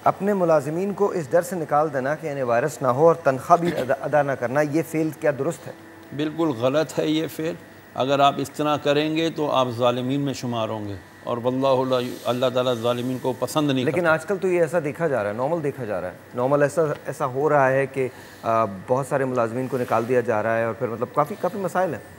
अपने मुलाजिमीन को इस डर से निकाल देना कि इन्हें वायरस ना हो और तनख्वाह भी अदा ना करना, ये फ़ेल क्या दुरुस्त है? बिल्कुल गलत है ये फ़ेल। अगर आप इस तरह करेंगे तो आप ज़ालिमीन में शुमार होंगे, और वल्लाहु ला अल्लाह ताला ज़ालिमीन को पसंद नहीं लेकिन करता। आजकल तो ये ऐसा देखा जा रहा है, नॉर्मल देखा जा रहा है, नॉर्मल ऐसा ऐसा हो रहा है कि बहुत सारे मुलाजिमीन को निकाल दिया जा रहा है और फिर मतलब काफ़ी काफ़ी मसाइल हैं।